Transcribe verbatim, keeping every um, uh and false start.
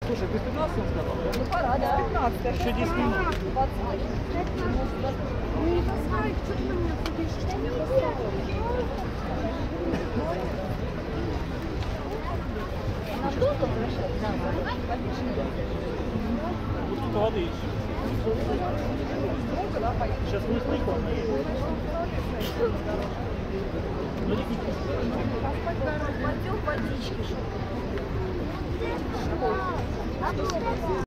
Слушай, без пятнадцати он сказал, да? Ну пора, да. пятнадцать, еще десять минут. двадцать. Не знаю, что ты на меня пишешь, что мне Она долго возвращается? Да, Вот тут воды еще. Сейчас мы с Ником наедем. Ну, не Пойдем водички.